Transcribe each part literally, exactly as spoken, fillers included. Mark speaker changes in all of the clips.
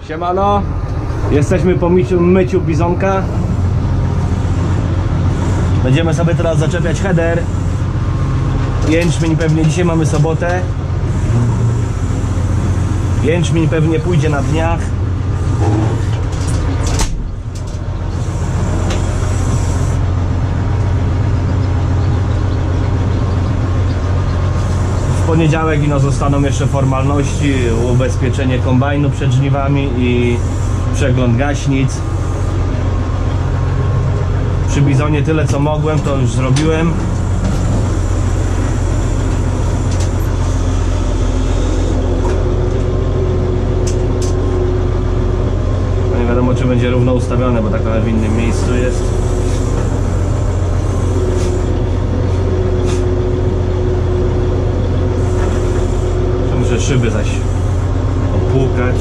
Speaker 1: Siemano, jesteśmy po myciu, myciu bizonka. Będziemy sobie teraz zaczepiać header. Jęczmień pewnie, dzisiaj mamy sobotę. Jęczmień pewnie pójdzie na dniach. W poniedziałek ino zostaną jeszcze formalności, ubezpieczenie kombajnu przed żniwami i przegląd gaśnic. Przy bizonie tyle co mogłem, to już zrobiłem. No nie wiadomo, czy będzie równo ustawione, bo tak w innym miejscu jest. Muszę szyby zaś opłukać.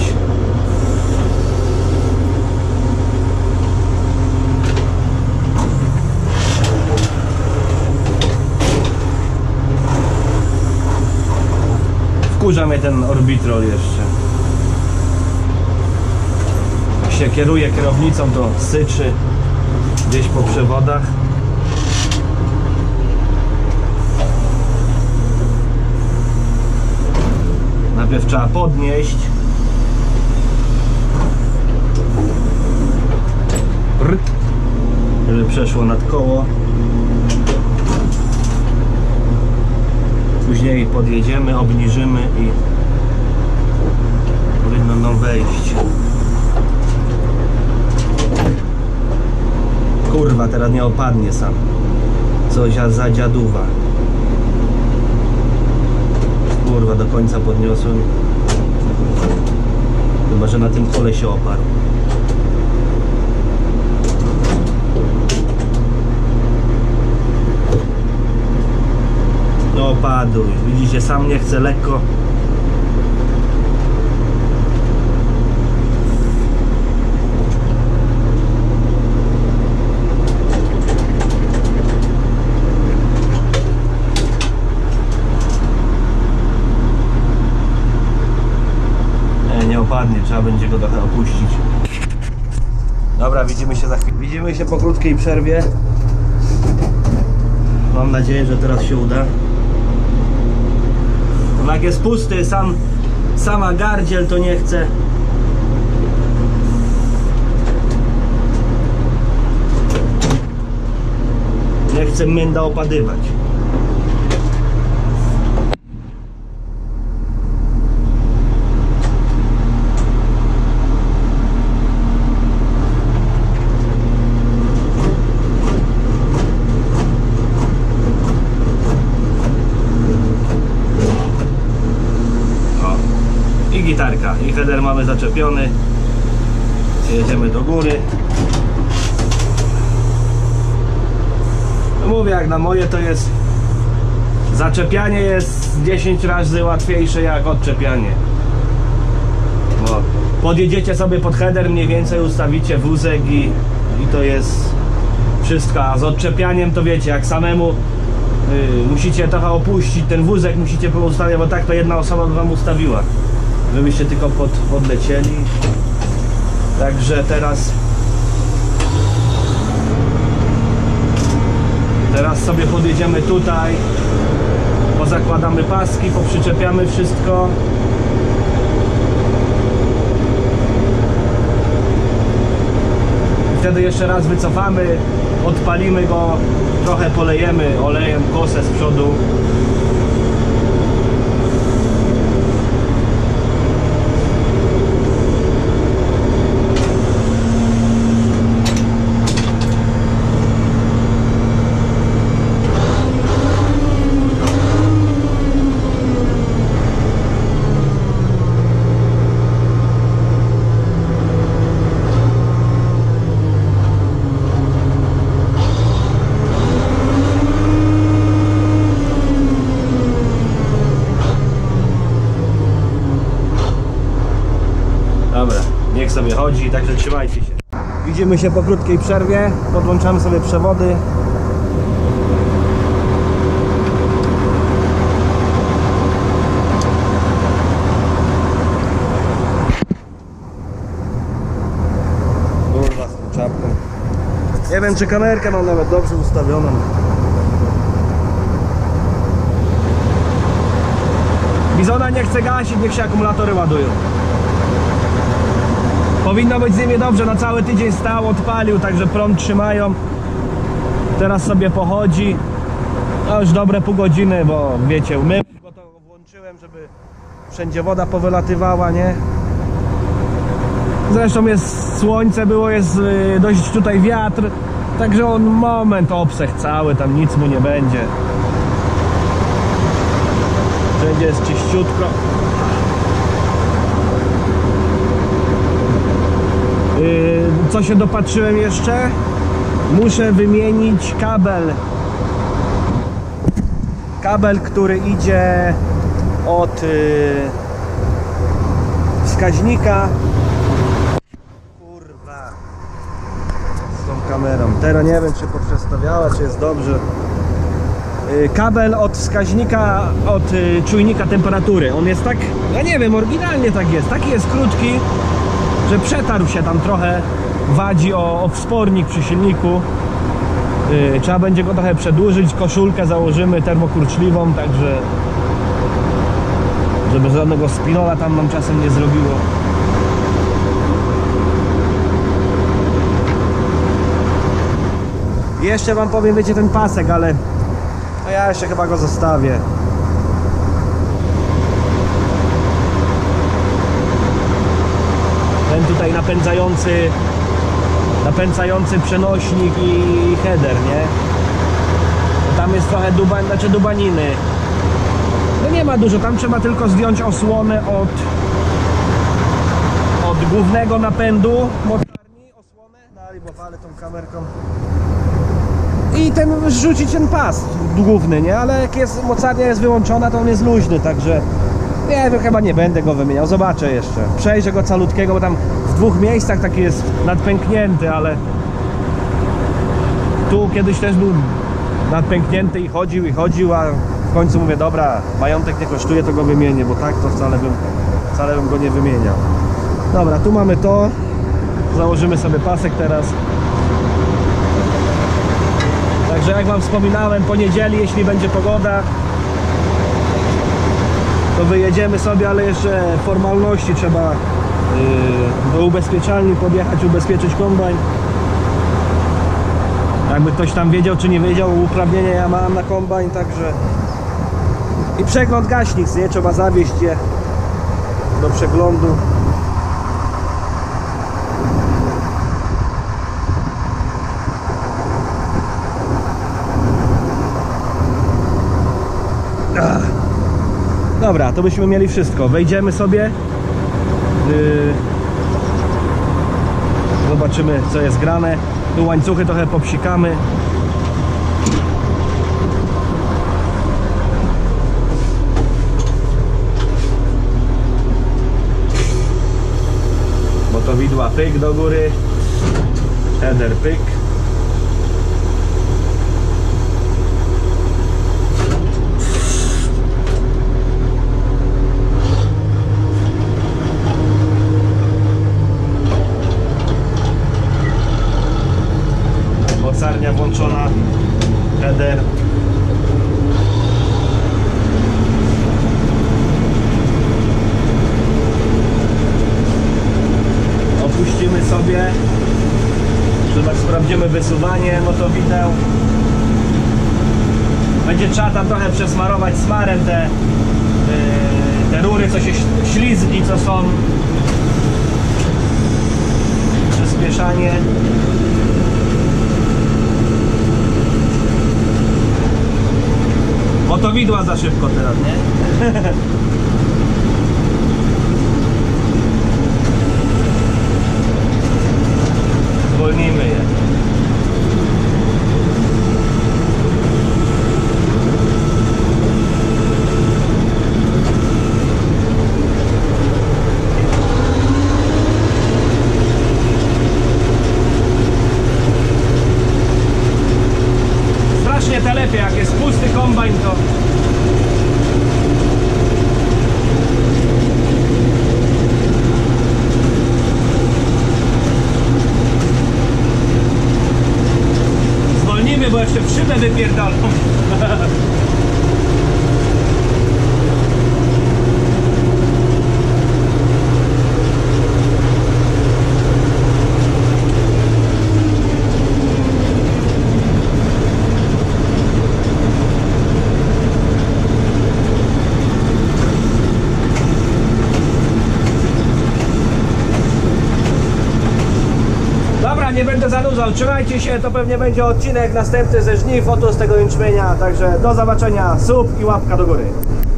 Speaker 1: Wkurza mnie ten orbitrol jeszcze. Jak się kieruje kierownicą, to syczy gdzieś po przewodach. Najpierw trzeba podnieść. Żeby przeszło nad koło. Później podjedziemy, obniżymy i powinno nam wejść. Kurwa, teraz nie opadnie sam. Coś za dziaduwa. Kurwa, do końca podniosłem. Chyba że na tym kole się oparł. No opadł. Widzicie, sam nie chce, lekko. Opadnie, trzeba będzie go trochę opuścić. Dobra, widzimy się za chwilę. Widzimy się po krótkiej przerwie. Mam nadzieję, że teraz się uda. No jak jest pusty, sam, sama gardziel to nie chce. Nie chce męda opadywać. Gitarka i header mamy zaczepiony. Jedziemy do góry. No mówię, jak na moje to jest zaczepianie jest dziesięć razy łatwiejsze jak odczepianie. Bo podjedziecie sobie pod header, mniej więcej ustawicie wózek i, i to jest wszystko. A z odczepianiem to wiecie, jak samemu yy, musicie trochę opuścić ten wózek, musicie poustawiać, bo tak to jedna osoba by wam ustawiła, żebyście tylko pod, podlecieli. Także teraz teraz sobie podjedziemy tutaj, pozakładamy paski, poprzyczepiamy wszystko. Wtedy jeszcze raz wycofamy, odpalimy go, trochę polejemy olejem kosę z przodu. Niech sobie chodzi, także trzymajcie się. Widzimy się po krótkiej przerwie, podłączamy sobie przewody. Zobaczyłem, czy kamerkę mam nawet dobrze ustawioną. Bizona nie chce gasić, niech się akumulatory ładują. Powinno być z nimi dobrze, na cały tydzień stał, odpalił, także prąd trzymają. Teraz sobie pochodzi. No już dobre pół godziny, bo wiecie, umyłem go, to włączyłem, żeby wszędzie woda powylatywała, nie? Zresztą jest słońce, było, jest dość tutaj wiatr, także on moment obsech cały, tam nic mu nie będzie. Wszędzie jest czyściutko. Co się dopatrzyłem jeszcze? Muszę wymienić kabel. Kabel, który idzie od wskaźnika. Kurwa. Z tą kamerą. Teraz nie wiem, czy poprzestawiała, czy jest dobrze. Kabel od wskaźnika, od czujnika temperatury. On jest tak, ja nie wiem, oryginalnie tak jest. Taki jest krótki, że przetarł się tam trochę, wadzi o, o wspornik przy silniku. Yy, trzeba będzie go trochę przedłużyć, koszulkę założymy termokurczliwą, także żeby żadnego spinola tam nam czasem nie zrobiło. I jeszcze wam powiem, wiecie, ten pasek, ale no ja jeszcze chyba go zostawię. Ten tutaj napędzający napędzający przenośnik i header, nie? Tam jest trochę duba, znaczy dubaniny. No nie ma dużo, tam trzeba tylko zdjąć osłonę od od głównego napędu mocarni, osłonę, dali, bo palę tą kamerką. I ten rzucić ten pas główny, nie? Ale jak jest mocarnia jest wyłączona, to on jest luźny, także nie wiem, chyba nie będę go wymieniał, zobaczę jeszcze. Przejrzę go calutkiego, bo tam w dwóch miejscach taki jest nadpęknięty, ale tu kiedyś też był nadpęknięty i chodził i chodził, a w końcu mówię, dobra, majątek nie kosztuje, to go wymienię, bo tak to wcale bym, wcale bym go nie wymieniał. Dobra, tu mamy to, założymy sobie pasek teraz. Także jak wam wspominałem, po niedzieli, jeśli będzie pogoda, to wyjedziemy sobie, ale jeszcze formalności trzeba yy, do ubezpieczalni podjechać, ubezpieczyć kombajn. Jakby ktoś tam wiedział, czy nie wiedział, uprawnienia ja mam na kombajn, także i przegląd gaśnic, nie? Trzeba zawieźć je do przeglądu. Ach. Dobra, to byśmy mieli wszystko. Wejdziemy sobie. Yy, zobaczymy, co jest grane. Tu łańcuchy trochę popsikamy. Motowidła pyk do góry. Header pyk. Mocarnia włączona, header. Opuścimy sobie, że tak sprawdzimy wysuwanie motowideł. Będzie trzeba tam trochę przesmarować smarem te, te rury, co się ślizgi, co są. Przyspieszanie. Motowidła za szybko teraz, nie? Zwolnimy je. Strasznie telepie, jak jest pusty kombajn, to bo jeszcze w szybę wypierdolą. Dobra, nie będę zanudzał, trzymajcie się, to pewnie będzie odcinek następny ze żniw, oto z tego jęczmienia, także do zobaczenia, sub i łapka do góry.